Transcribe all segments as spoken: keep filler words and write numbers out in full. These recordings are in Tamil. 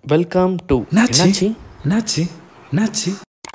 Welcome to Nachi Nachi Nachi.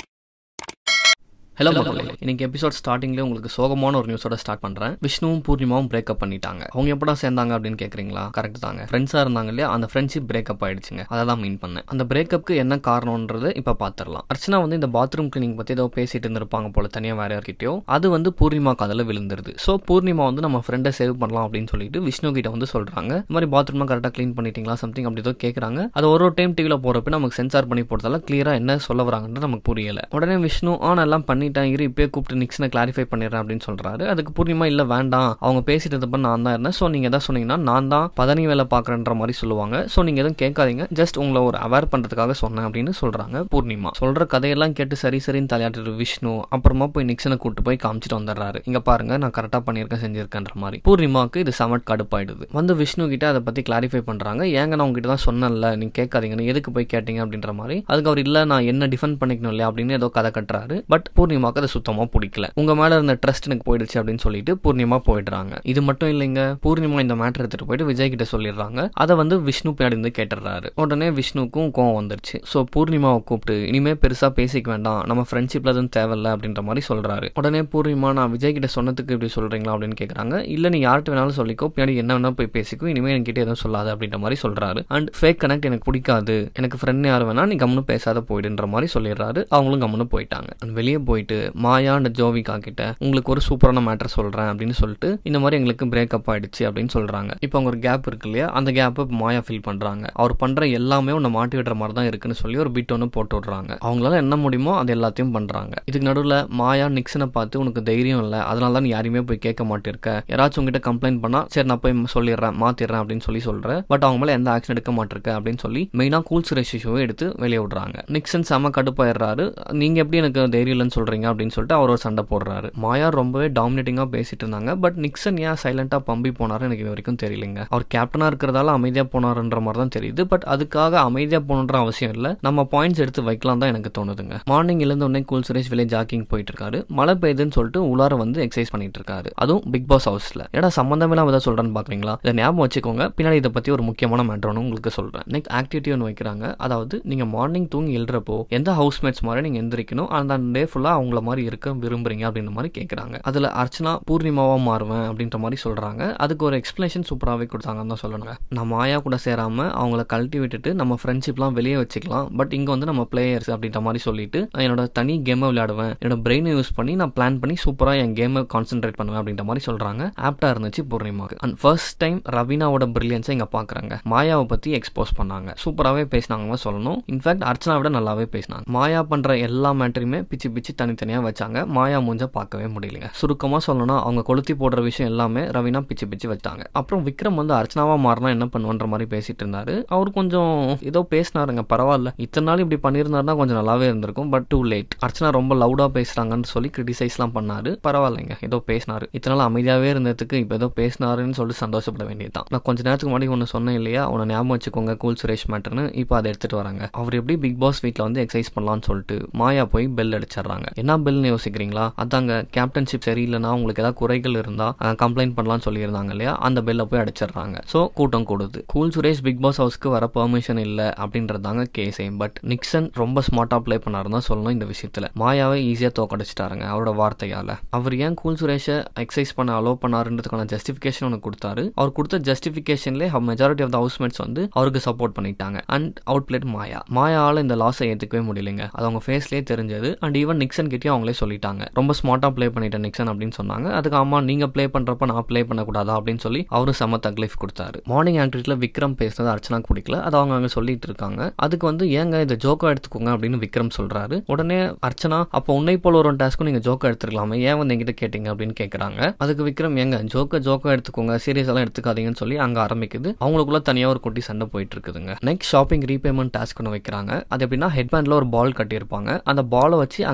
Hello மக்களே, இன்னைக்கு எபிசோட் ஸ்டார்டிங்லேயே உங்களுக்கு சோகமான ஒரு நியூஸோட ஸ்டார்ட் பண்ணுறேன். விஷ்ணுவும் பூர்ணிமாவும் பிரேக்கப் பண்ணிட்டாங்க. அவங்க எப்படா சேர்ந்தாங்க அப்படின்னு கேட்குறீங்களா? கரெக்ட் தாங்க, ஃப்ரெண்ட்ஸாக இருந்தாங்க இல்லையா, அந்த ஃப்ரெண்ட்ஷிப் பிரேக்கப் ஆயிடுச்சுங்க. அதை தான் மீன் பண்ணேன். அந்த பிரேக்கப்க்கு என்ன காரணம்ன்றது இப்போ பார்த்துடலாம். அர்ச்சனா வந்து இந்த பாத்ரூம் கிளீனிங் பற்றி ஏதோ பேசிட்டு இருந்திருப்பாங்க போல தனியாக வேற யார்கிட்டயோ. அது வந்து பூர்ணிமா காதில் விழுந்துருது. ஸோ பூர்ணிமா வந்து நம்ம ஃப்ரெண்டை சேவ் பண்ணலாம் அப்படின்னு சொல்லிட்டு விஷ்ணு கிட்ட வந்து சொல்கிறாங்க, இந்த மாதிரி பாத்ரூமா கரெக்டாக க்ளீன் பண்ணிட்டீங்களா சம்திங் அப்படி ஏதோ கேட்குறாங்க. அது ஒரு ஒரு டைம் டிவியில் போகிறப்ப நமக்கு சென்சார் பண்ணி போட்டதால கிளியராக என்ன சொல்ல வராங்கன்றது நமக்கு புரியல. உடனே விஷ்ணு ஆன் எல்லாம் பண்ணிட்டேன், இரு இப்போ கூப்பிட்டு நிக்ஸனை கிளாரிஃபை பண்ணிடுறேன் அப்படின்னு சொல்றாரு. அதுக்கு பூர்ணிமா இல்ல வேண்டாம், அவங்க பேசிட்டு இருந்தப்ப நான் தான் இருந்தேன், ஸோ நீங்க எதாவது சொன்னீங்கன்னா நான் தான் பதனி வேலை பாக்குறேன்ற மாதிரி சொல்லுவாங்க. ஸோ நீங்க எதுவும் கேட்காதீங்க, ஜஸ்ட் உங்களை ஒரு அவேர் பண்றதுக்காக சொன்னேன் அப்படின்னு சொல்றாங்க. பூர்ணிமா சொல்ற கதையெல்லாம் கேட்டு சரி சரின்னு தலையாட்டு விஷ்ணு அப்புறமா போய் நிக்ஸனை கூட்டு போய் காமிச்சிட்டு வந்துடுறாரு. இங்க பாருங்க நான் கரெக்டா பண்ணியிருக்கேன் செஞ்சிருக்கேன்ற மாதிரி. பூர்ணிமாவுக்கு இது சமட் கடுப்பாயிடுது. வந்து விஷ்ணு கிட்ட அதை பத்தி கிளாரிஃபை பண்றாங்க. ஏங்க நான் உங்ககிட்ட தான் சொன்னேன்ல, நீங்க கேட்காதீங்கன்னு, எதுக்கு போய் கேட்டீங்க அப்படின்ற மாதிரி. அதுக்கு அவர் இல்ல நான் என்ன டிஃபெண்ட் பண்ணிக்கணும் இல்லையா அப்படின்னு ஏதோ கதை கட்டுறாரு. பட் பூர்ணிமாவுக்கு அதை சுத்தமா பிடிக்கல. உங்க மேல இருந்த ட்ரஸ்ட் எனக்கு போயிடுச்சு அப்படின்னு சொல்லிட்டு பூர்ணிமா போயிடுறாங்க. இது மட்டும் இல்லைங்க, பூர்ணிமா இந்த மேட்டர் எடுத்துட்டு போயிட்டு விஜய் கிட்ட சொல்லிடுறாங்க. அதை வந்து விஷ்ணு பின்னாடி இருந்து கேட்டுறாரு. உடனே விஷ்ணுக்கும் கோவம் வந்துருச்சு. ஸோ பூர்ணிமாவை கூப்பிட்டு இனிமே பெருசா பேசிக்க வேண்டாம், நம்ம ஃப்ரெண்ட்ஷிப்ல எதுவும் தேவையில்ல அப்படின்ற மாதிரி சொல்றாரு. உடனே பூர்ணிமா நான் விஜய் கிட்ட சொன்னதுக்கு இப்படி சொல்றீங்களா அப்படின்னு கேட்கறாங்க. இல்ல நீ யார்கிட்ட வேணாலும் சொல்லிக்கோ, பின்னாடி என்ன வேணா போய் பேசிக்கோ, இனிமே என்கிட்ட எதுவும் சொல்லாது அப்படின்ற மாதிரி சொல்றாரு. அண்ட் ஃபேக் கனெக்ட் எனக்கு பிடிக்காது, எனக்கு ஃப்ரெண்ட் யாரும் வேணா, நீ கம்முன்னு பேசாத போயிடுன்ற மாதிரி சொல்லிடுறாரு. அவங்களும் கம்முன்னு போயிட்டாங்க. வெளியே போயிட்டு மாயா அண்ட் ஜோவிகா கிட்ட உங்களுக்கு ஒரு சூப்பரான மேட்டர் சொல்றேன் அப்படின்னு சொல்லிட்டு இந்த மாதிரி எங்களுக்கு பிரேக்கப் ஆயிடுச்சு அப்படின்னு சொல்றாங்க. இப்போ அவங்க ஒரு கேப் இருக்கு இல்லையா, அந்த கேப்பை மாயா ஃபீல் பண்றாங்க. அவர் பண்ற எல்லாமே உன்னை மாட்டி விடுற மாதிரி தான் இருக்குன்னு சொல்லி ஒரு பிட் ஒன்று போட்டு விடுறாங்க. அவங்களால என்ன முடியுமோ அது எல்லாத்தையும் பண்றாங்க. இதுக்கு நடுவில் மாயா நிக்ஸனை பார்த்து உனக்கு தைரியம் இல்லை, அதனால தான் நீ யாரையுமே போய் கேட்க மாட்டிருக்க, யாராச்சும் உங்ககிட்ட கம்ப்ளைண்ட் பண்ணா சரி நான் போய் சொல்லிடுறேன் மாத்திடுறேன் அப்படின்னு சொல்லி சொல்றேன். பட் அவங்க மேல எந்த ஆக்ஷன் எடுக்க மாட்டிருக்க அப்படின்னு சொல்லி மெயினா கூல் சுரேஷ் இஷ்யூவை எடுத்து வெளியே விடுறாங்க. நிக்சன் செம கடுப்பாயிடுறாரு. நீங்க எப்படி எனக்கு தைரியம் இல்லைன்னு சொல்றீங்க அப்படின்னு சொல்லிட்டு அவர் ஒரு சண்டை போடுறாரு. மாயா ரொம்பவே டாமினேட்டிங்கா பேசிட்டு இருந்தாங்க. பட் நிக்சன் ஏன் சைலண்டா பம்பி போனாரு எனக்கு இது வரைக்கும் தெரியலங்க. அவர் கேப்டனா இருக்கிறதால அமைதியா போனாருன்ற மாதிரி தான் தெரியுது. பட் அதுக்காக அமைதியா போகணுன்ற அவசியம் இல்லை, நம்ம பாயிண்ட்ஸ் எடுத்து வைக்கலாம் தான் எனக்கு தோணுதுங்க. மார்னிங் எழுந்த உடனே கூல் சுரேஷ் வெளியே ஜாக்கிங் போயிட்டு இருக்காரு. மழை பெய்யுதுன்னு சொல்லிட்டு உள்ளார வந்து எக்ஸசைஸ் பண்ணிட்டு இருக்காரு. அதுவும் பிக் பாஸ் ஹவுஸ்ல. ஏன்னா சம்பந்தம் இல்லாம ஏதாவது சொல்றேன்னு பாக்குறீங்களா? இதை ஞாபகம் வச்சுக்கோங்க, பின்னாடி இதை பத்தி ஒரு முக்கியமான மேட்டர் ஒன்று உங்களுக்கு சொல்றேன். நெக்ஸ்ட் ஆக்டிவிட்டி ஒன்று வைக்கிறாங்க. அதாவது நீங்க மார்னிங் தூங்கி எழுறப்போ எந்த ஹவுஸ்மேட்ஸ் மாதிரி நீங்க எந்திரிக்கணும், அந்த டே ஃபுல்லா அவங்கள மாதிரி இருக்க விரும்புறீங்க அப்படின்ற மாதிரி கேட்கறாங்க. அதுல அர்ச்சனா பூர்ணிமாவா மாறுவேன் அப்படின்ற மாதிரி சொல்றாங்க. அதுக்கு ஒரு எக்ஸ்பிளேஷன் சூப்பராகவே கொடுத்தாங்கன்னு தான் சொல்லணுங்க. நான் மாயா கூட சேராம அவங்கள கழட்டி விட்டுட்டு நம்ம ஃப்ரெண்ட்ஷிப்லாம் வெளியே வச்சுக்கலாம், பட் இங்க வந்து நம்ம பிளேயர்ஸ் அப்படின்ற மாதிரி சொல்லிட்டு என்னோட தனி கேமை விளையாடுவேன், என்னோட பிரெயினை யூஸ் பண்ணி நான் பிளான் பண்ணி சூப்பரா என் கேமை கான்சென்ட்ரேட் பண்ணுவேன் அப்படின்ற மாதிரி சொல்றாங்க. ஆப்டா இருந்துச்சு பூர்ணிமாக்கு. அண்ட் ஃபர்ஸ்ட் டைம் ரவீனாவோட பிரில்லியன்ஸை இங்க பாக்குறாங்க. மாயாவை பத்தி எக்ஸ்போஸ் பண்ணாங்க. சூப்பராகவே பேசினாங்க சொல்லணும். இன்ஃபேக்ட் அர்ச்சனா விட நல்லாவே பேசினாங்க. மாயா பண்ற எல்லா மேட்டரையுமே பிச்சு பிச்சு தனித்தனியா வச்சாங்க. மாயா மூஞ்ச பார்க்கவே முடியலங்க. சுருக்கமா சொல்லணும்னா அவங்க கொளுத்தி போடுற விஷயம் எல்லாமே ரவீனா பிச்சு பிச்சு வச்சாங்க. அப்புறம் விக்ரம் வந்து அர்ச்சனாவா மாறினா என்ன பண்ணுவான்ற மாதிரி பேசிட்டு இருந்தாரு. அவர் கொஞ்சம் ஏதோ பேசினாருங்க. பரவாயில்ல, இத்தனை நாள் இப்படி பண்ணியிருந்தாருன்னா கொஞ்சம் நல்லாவே இருந்திருக்கும். But too late. அர்ச்சனா ரொம்ப லவுடா பேசுறாங்கன்னு சொல்லி கிரிட்டிசைஸ் எல்லாம் பண்ணாரு. பரவாயில்லைங்க, ஏதோ பேசினாரு. இத்தனை நாள் அமைதியாவே இருந்ததுக்கு இப்ப ஏதோ பேசினாருன்னு சொல்லி சந்தோஷப்பட வேண்டியதுதான். நான் கொஞ்ச நேரத்துக்கு முன்னாடி ஒன்னு சொன்னேன் இல்லையா, உன்னை ஞாபகம் வச்சுக்கோங்க கூல் சுரேஷ் மேட்டர்னு. இப்போ அதை எடுத்துட்டு வராங்க. அவர் எப்படி பிக் பாஸ் வீட்ல வந்து எக்ஸசைஸ் பண்ணலாம்னு சொல்லிட்டு மாயா போய் பெல் அடிச்சிடறாங்க. என்ன பெல்னு யோசிக்கிறீங்களா? அதாங்க கேப்டன்ஷிப் சரியில்லைன்னா உங்களுக்கு ஏதாவது குறைகள் இருந்தா கம்ப்ளைண்ட் பண்ணலாம்னு சொல்லியிருந்தாங்க இல்லையா, அந்த பெல்ல போய் அடிச்சிடறாங்க. சோ கூட்டம் கூடுது. கூல் சுரேஷ் பிக் பாஸ் ஹவுஸ்க்கு வர பெர்மிஷன் இல்ல அப்படின்றதாங்க கேஸே. பட் நிக்சன் ரொம்ப ஸ்மார்ட்டா பிளே பண்ணாருன்னு தான் சொல்லணும் இந்த விஷயத்துல. மாயாவை ஈஸியா தோக்கடிச்சிட்டாருங்க அவரோட வார்த்தையால. அவர் ஏன் கூல் சுரேஷை எக்ஸசைஸ் பண்ண அலோ பண்ணாருன்றதுக்கான ஜஸ்டிபிகேஷன் ஒன்று கொடுத்தாரு. அவர் கொடுத்த ஜஸ்டிபிகேஷன்ல மெஜாரிட்டி ஆஃப் த ஹவுஸ்மேட்ஸ் வந்து அவருக்கு சப்போர்ட் பண்ணிட்டாங்க. And outplayed Maya. மாயாவால இந்த லாஸை ஏத்துக்கவே முடியலைங்க. அது அவங்க ஃபேஸ்லயே தெரிஞ்சது. அண்ட் ஈவன் நிக்சன் கிட்டயும் அவங்களே சொல்லிட்டாங்க, ரொம்ப ஸ்மார்ட்டா பிளே பண்ணிட்டேன் நிக்சன் அப்படின்னு சொன்னாங்க. அதுக்கு ஆமா நீங்க பிளே பண்றப்ப நான் பிளே பண்ணக்கூடாதா அப்படின்னு சொல்லி அவரும் செம தக்லீஃப் கொடுத்தாரு. மார்னிங் ஆக்டிவிட்டில விக்ரம் பேசுனது அர்ச்சனாக்கு பிடிக்கல. அது அவங்க அங்க சொல்லிட்டு இருக்காங்க. அதுக்கு வந்து ஏங்க இந்த ஜோக்கா எடுத்துக்கோங்க அப்படின்னு விக்ரம் சொல்றாரு. உடனே அர்ச்சனா அப்போ உன்னை போல ஒரு டாஸ்க்கும் நீங்க ஜோக்கா எடுத்துக்கலாமே, ஏன் வந்து என்கிட்ட கேட்டீங்க அப்படின்னு கேட்கறாங்க. அதுக்கு விக்ரம் ஏங்க ஜோக்கா ஜோக்கா எடுத்துக்கோங்க, சீரியஸ் எல்லாம் எடுத்துக்காதீங்கன்னு சொல்லி அங்க ஆரம்பிக்குது. அவங்களுக்குள்ள தனியா ஒரு குட்டி சண்டை போயிட்டு இருக்குதுங்க. நெக்ஸ்ட் ஷாப்பிங் ரீபேமெண்ட் டாஸ்க் ஒன்று வைக்கிறாங்க. அது எப்படின்னா ஹெட்பேண்ட்ல ஒரு பால் கட்டியிருப்பாங்க. அந்த பாலை வச்சு அங்க இருக்க பிளாக்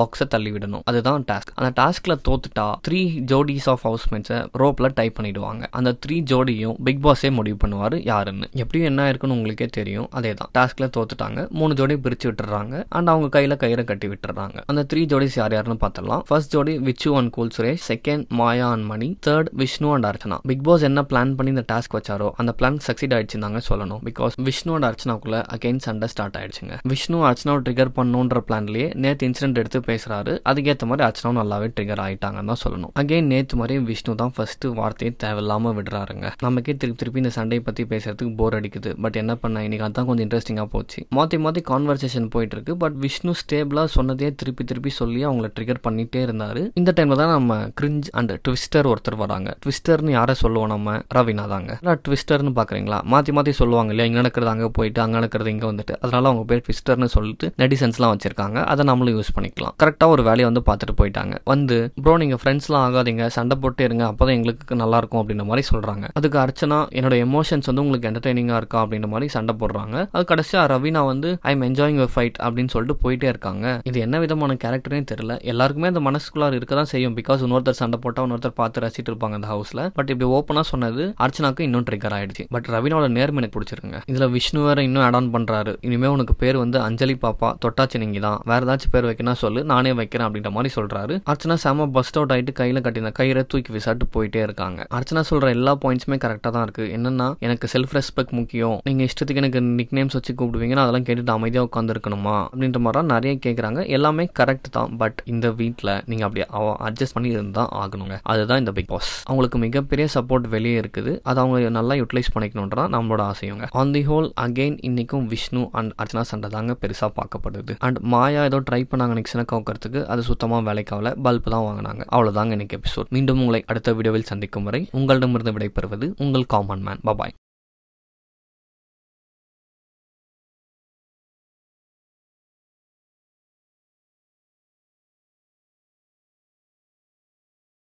பிளாக்ஸை தள்ளி விடணும். அதுதான் டாஸ்க். அந்த டாஸ்க்ல தோத்துட்டா த்ரீ ஜோடிஸ் ஆஃப் ஹவுஸ்மேட்ஸை ரோப்ல டைப் பண்ணிடுவாங்க. அந்த த்ரீ ஜோடியும் பிக் பாஸே முடிவு பண்ணுவாரு யாருன்னு. எப்படியும் என்ன இருக்குன்னு உங்களுக்கே தெரியும். அதே தான் டாஸ்க்ல தோத்துட்டாங்க, மூணு ஜோடி பிரிச்சு விட்டுறாங்க அண்ட் அவங்க கையில கயிறை கட்டி விட்டுறாங்க. அந்த த்ரீ ஜோடிஸ் யார் யாருன்னு பார்த்தலாம். ஃபர்ஸ்ட் ஜோடி Vichu and cool Suresh, second Maya and Mani, third Vishnu and Archana. Big boss என்ன பிளான் பண்ணி இந்த டாஸ்க் வச்சாரோ அந்த பிளான் சக்சீட் ஆயிடுச்சுன்னு சொல்லணும். பிகாஸ் விஷ்ணு அண்ட் அர்ச்சனாக்குள்ள அகைன் சண்டை ஸ்டார்ட் ஆயிடுச்சுங்க. விஷ்ணு அர்ச்சனாவை ட்ரிகர் பண்ணுன்ற பிளான்லயே நேத்து இன்சிடென்ட் எடுத்து பேசுறாரு. அதுக்கேற்ற மாதிரி அர்ச்சனாவும் நல்லாவே ட்ரிகர் ஆயிட்டாங்கன்னு தான் சொல்லணும். அகைன் நேத்து மாதிரி விஷ்ணு தான் ஃபர்ஸ்ட் வார்த்தையை தேவையில்லாம விடுறாருங்க. நமக்கே திருப்பி திருப்பி இந்த சண்டையை பத்தி பேசுறதுக்கு போர் அடிக்குது. பட் என்ன பண்ண, இன்னைக்கு அதான் கொஞ்சம் இன்ட்ரெஸ்டிங்கா போச்சு. மாத்தி மாத்தி கான்வர்சேஷன் போயிட்டு இருக்கு. பட் விஷ்ணு ஸ்டேபிளா சொன்னதே திருப்பி திருப்பி சொல்லி அவங்களை ட்ரிகர் பண்ணிட்டே இருந்தாரு. இந்த டைம்ல தான் நம்ம கிரிஞ்ச் அண்ட் ட்விஸ்டர் ஒருத்தர் வராங்க. ட்விஸ்டர்னு யாரை சொல்லுவோம் நம்ம? ரவினா தாங்க. ட்விஸ்டர்னு பாக்குறீங்களா? மாத்தி மாத்தி சொல்லுவாங்க இல்லையா, இங்க நடக்கிறது அங்க போயிட்டு அங்க நடக்கிறது இங்க வந்துட்டு. அதனால அவங்க பேர் ட்விஸ்டர்னு சொல்லிட்டு நெடிசன்ஸ் எல்லாம் வச்சிருக்காங்க. அதை நம்மளும் யூஸ் பண்ணிக்கலாம். கரெக்டா ஒரு வேலையை வந்து பார்த்துட்டு போயிட்டாங்க. வந்து ப்ரோ நீங்க ஃப்ரெண்ட்ஸ் எல்லாம் ஆகாதீங்க, சண்டை போட்டே இருங்க, அப்பதான் எங்களுக்கு நல்லா இருக்கும் அப்படின்ற மாதிரி சொல்றாங்க. அதுக்கு அர்ச்சனா என்னோட எமோஷன்ஸ் வந்து உங்களுக்கு என்டர்டைனிங்கா இருக்கா அப்படின்ற மாதிரி சண்டை போடுறாங்க. அது கடைசியா ரவினா வந்து I am enjoying your fight அப்படின்னு சொல்லிட்டு போயிட்டே இருக்காங்க. இது என்ன விதமான கேரக்டரே தெரியல. எல்லாருக்குமே அந்த மனசுக்குள்ளார இருக்கதான் செய்யும். பிகாஸ் இன்னொருத்தர் சண்டை போட்டா இன்னொருத்தர் பார்த்து ரசிட்டு இருப்பாங்க அந்த ஹவுஸ்ல. பட் இப்படி ஓப்பனா சொன்னது அர்ச்சனாக்கு இன்னும் ட்ரிகர் ஆயிடுச்சு. பட் ரவினோட நேர்மை எனக்கு பிடிச்சிருங்க. இதுல விஷ்ணு வேற இன்னும் ஆட் ஆன் பண்றாரு. இனிமே உனக்கு பேர் வந்து அஞ்சலி பாப்பா, தொட்டாச்சு நீங்க தான், வேற ஏதாச்சும் பேர் வைக்கணும் சொல்லு, நானே வைக்கிறேன் அப்படின்ற மாதிரி சொல்றாரு. அர்ச்சனா செம பஸ்ட் அவுட் ஆயிட்டு கையில கட்டின கயிறை தூக்கி விசாட்டு போயிட்டே இருக்காங்க. அர்ச்சனா சொல்ற எல்லா பாயிண்ட்ஸுமே கரெக்டா தான் இருக்கு. என்னன்னா எனக்கு செல்ஃப் ரெஸ்பெக்ட் முக்கியம், நீங்க இஷ்டத்துக்கு எனக்கு நிக் நேம்ஸ் வச்சு கூப்பிடுவீங்கன்னா அதெல்லாம் கேட்டுட்டு அமைதியா உட்காந்து இருக்கணுமா அப்படின்ற மாதிரி நிறைய கேட்கறாங்க. எல்லாமே கரெக்ட் தான். பட் இந்த வீட்ல நீங்க அப்படி அட்ஜஸ்ட் பண்ணி இருந்தா ஆகணுங்க. அதுதான் இந்த பிக் பாஸ். அவங்களுக்கு மிகப்பெரிய சப்போர்ட் வெளியே இருக்குது. அதை அவங்க நல்லா யூட்டிலைஸ் பண்ணிக்கணும்ன்றதான் நம்மளோட ஆசையுங்க. ஆன் தி ஹோல் அகைன் இன்னைக்கும் விஷ்ணு அண்ட் அர்ச்சனா சண்டை தாங்க பெருசா பார்க்கப்படுது. அண்ட் மாயா ஏதோ ட்ரை பண்ணாங்க நிக்சனை கவுக்கிறதுக்கு, அது சுத்தமா வேலைக்காவல, பல்ப் தான் வாங்கினாங்க. அவ்வளவுதாங்க இன்னைக்கு எபிசோட். மீண்டும் உங்களை அடுத்த வீடியோவில் சந்திக்கும் வரை உங்களிடமிருந்து விடைபெறுவது உங்கள் காமன் மேன். பாய்.